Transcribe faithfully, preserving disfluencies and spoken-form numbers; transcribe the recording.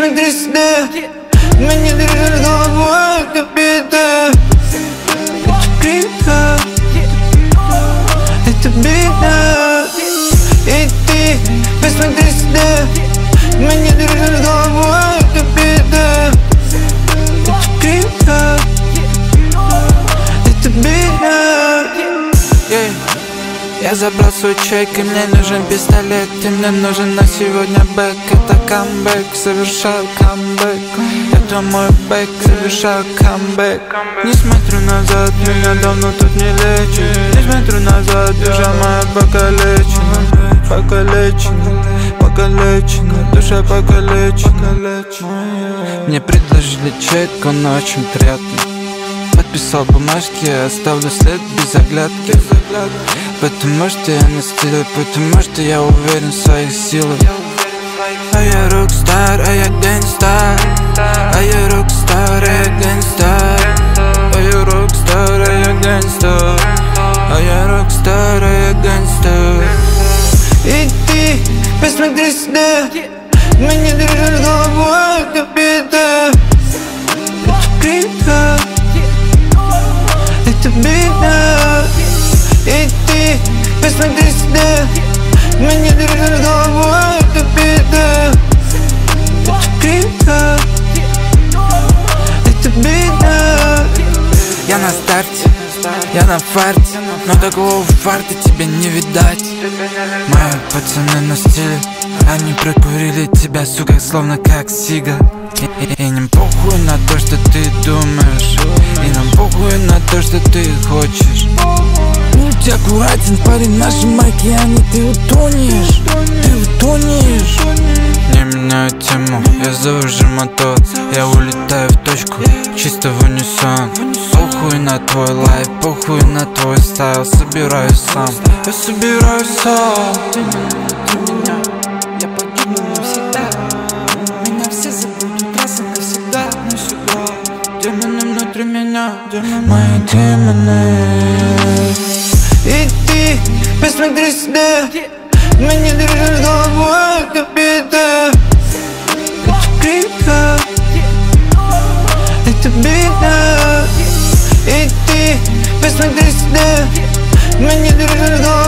посмотри сюда. Меня держит головой, это беда. Это крика, это беда. И ты посмотри сюда. Меня держит головой, это беда. Это крика, это беда. yeah. Я забрал свой чек, и мне нужен пистолет. И мне нужен на сегодня бэк. Это камбэк, совершаю камбэк. Это мой бэк, совершаю камбэк. Не смотрю назад, меня давно тут не лечат. Не смотрю назад, душа моя покалечена. Покалечена, покалечена, душа покалечена. Мне предложили чек, он очень приятный. Подписал бумажки, оставлю след без оглядки. Потому что я на стиле, потому что я уверен в своих силах. А я рокстар, а я гангстар. А я рокстар, а я гангстар. А я рокстар, а я гангстар. А я рокстар, а я гангстар. И ты посмотри сюда. Меня держит головой, это беда. Это крика, это беда. И ты посмотри сюда. Меня держит головой, это беда. Это крика, это беда. Я на старте, я на фарте, но такого фарта тебе не видать. Мои пацаны на стиле, они прокурили тебя, сука, словно как сига. И, и, и не похуй на то, что ты думаешь, и нам похуй на то, что ты хочешь. Будь аккуратен, парень, в нашем океане ты утонешь, ты утонешь. Не меняю тему, я завожу мотор, я улетаю в точку, чисто в унисон. Похуй на твой лайф, похуй на твой стайл, собираюсь сам, я собираюсь сам. Ты меня, я погибну навсегда. Меня все забудут раз и навсегда, навсегда. Демоны внутри меня, демоны, мои демоны. И ты посмотри сюда. Меня держит головой, это беда. Это крика, это беда. И ты посмотри сюда. Меня держит головой.